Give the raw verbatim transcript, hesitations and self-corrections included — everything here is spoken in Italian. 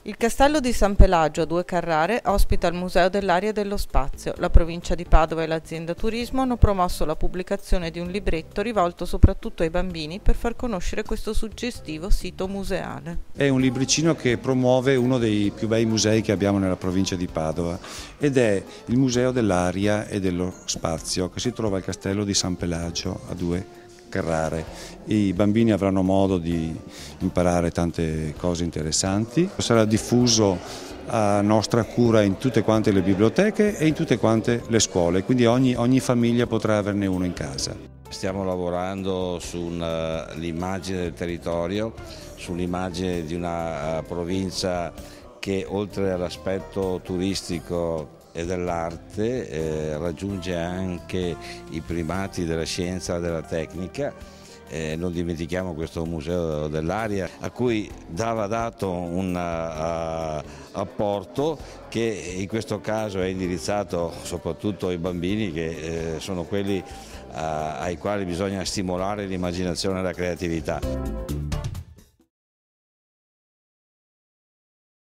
Il castello di San Pelagio a Due Carrare ospita il Museo dell'Aria e dello Spazio. La provincia di Padova e l'azienda Turismo hanno promosso la pubblicazione di un libretto rivolto soprattutto ai bambini per far conoscere questo suggestivo sito museale. È un libricino che promuove uno dei più bei musei che abbiamo nella provincia di Padova ed è il Museo dell'Aria e dello Spazio che si trova al castello di San Pelagio a Due Carrare. Carrare. I bambini avranno modo di imparare tante cose interessanti. Sarà diffuso a nostra cura in tutte quante le biblioteche e in tutte quante le scuole, quindi ogni, ogni famiglia potrà averne uno in casa. Stiamo lavorando sull'immagine del territorio, sull'immagine di una provincia che oltre all'aspetto turistico e dell'arte eh, raggiunge anche i primati della scienza e della tecnica. Eh, non dimentichiamo questo Museo dell'Aria a cui dava dato un uh, apporto che in questo caso è indirizzato soprattutto ai bambini che eh, sono quelli uh, ai quali bisogna stimolare l'immaginazione e la creatività.